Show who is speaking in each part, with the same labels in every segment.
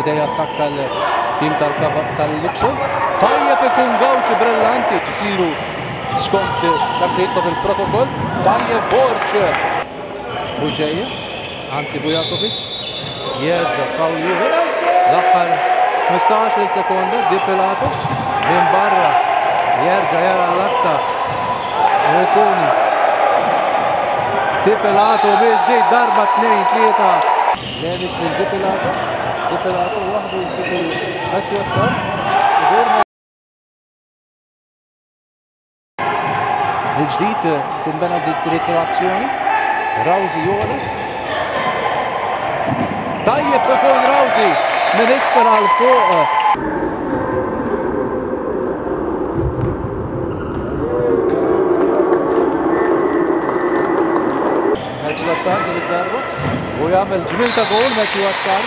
Speaker 1: beda jattakka l-tim tal-Luxor. Tajjeb ikun gawċi brillanti jisiru skont dak li jitlob il-protokoll. Tajjeb Borċ Buġeja, anzi Bujakovic, jerġa' fawl ieħor. L-aħħar 15 sekonda Di Pilato minn barra jerġa' jara l-asta Rekoni. Di Pilato biex ġdid darba 2-3 Lenic lil Di Pilato. Di Pilato waħdu jsib il-Matthew Attar. Il-ġdid tinbena d-ritirazzjoni. Rawzi jola. Tajjeb ikun Rawzi minn isfel għal fuq. Matthew Attar din id-darba u jagħmel ġmil ta' gol Matthew Attar.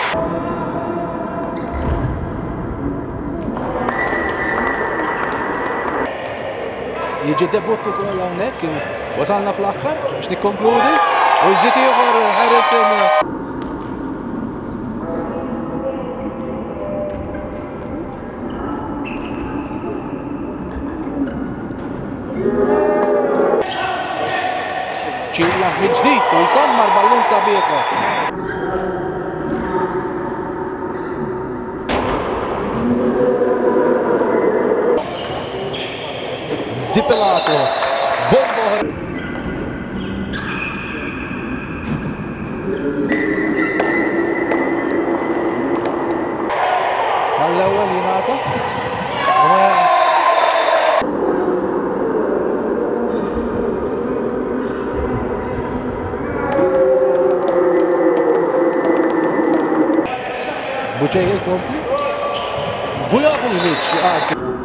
Speaker 1: Jiġi debut ukoll hawnhekk, wasalna fl-aħħar biex nikkonkludi u jżid ieħor ħares ċilla mill-ġdid u jsammar ballun sabiħ. Di Pilato, bombo. Għall-ewwel jingħata. Buġeja jkompli. Vujovic